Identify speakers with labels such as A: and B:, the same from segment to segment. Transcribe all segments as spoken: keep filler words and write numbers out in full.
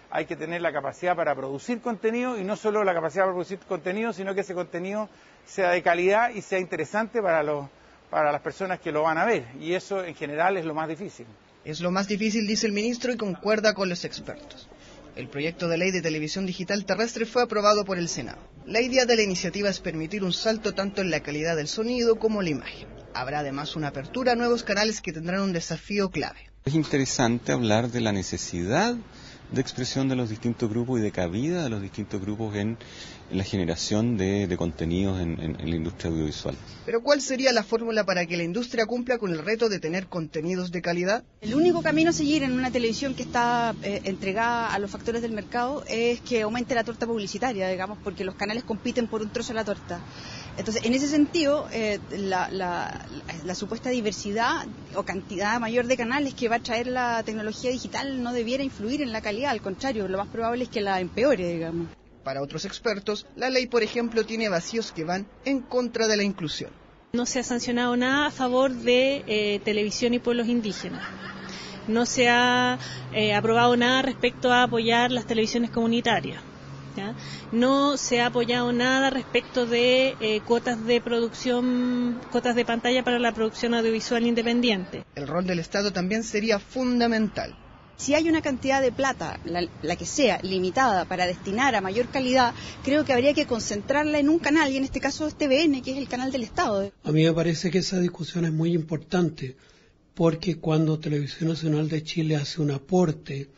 A: hay que tener la capacidad para producir contenido, y no solo la capacidad para producir contenido, sino que ese contenido sea de calidad y sea interesante para, los, para las personas que lo van a ver, y eso en general es lo más difícil.
B: Es lo más difícil, dice el ministro, y concuerda con los expertos. El proyecto de ley de televisión digital terrestre fue aprobado por el Senado. La idea de la iniciativa es permitir un salto tanto en la calidad del sonido como la imagen. Habrá además una apertura a nuevos canales que tendrán un desafío clave.
C: Es interesante hablar de la necesidad de expresión de los distintos grupos y de cabida de los distintos grupos en, en la generación de, de contenidos en, en, en la industria audiovisual.
B: Pero ¿cuál sería la fórmula para que la industria cumpla con el reto de tener contenidos de calidad?
D: El único camino a seguir en una televisión que está eh, entregada a los factores del mercado es que aumente la torta publicitaria, digamos, porque los canales compiten por un trozo de la torta. Entonces, en ese sentido, eh, la, la, la, la supuesta diversidad o cantidad mayor de canales que va a traer la tecnología digital no debiera influir en la calidad, al contrario, lo más probable es que la empeore, digamos.
B: Para otros expertos, la ley, por ejemplo, tiene vacíos que van en contra de la inclusión.
E: No se ha sancionado nada a favor de eh, televisión y pueblos indígenas. No se ha eh, aprobado nada respecto a apoyar las televisiones comunitarias. ¿Ya? No se ha apoyado nada respecto de eh, cuotas de producción, cuotas de pantalla para la producción audiovisual independiente.
B: El rol del Estado también sería fundamental.
D: Si hay una cantidad de plata, la, la que sea, limitada para destinar a mayor calidad, creo que habría que concentrarla en un canal, y en este caso es T V N, que es el canal del Estado.
F: A mí me parece que esa discusión es muy importante, porque cuando Televisión Nacional de Chile hace un aporte,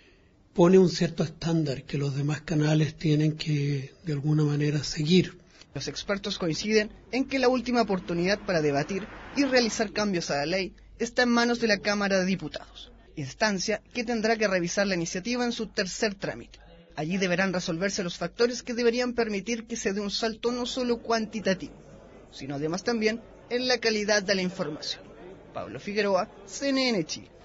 F: pone un cierto estándar que los demás canales tienen que, de alguna manera, seguir.
B: Los expertos coinciden en que la última oportunidad para debatir y realizar cambios a la ley está en manos de la Cámara de Diputados, instancia que tendrá que revisar la iniciativa en su tercer trámite. Allí deberán resolverse los factores que deberían permitir que se dé un salto no solo cuantitativo, sino además también en la calidad de la información. Pablo Figueroa, C N N Chile.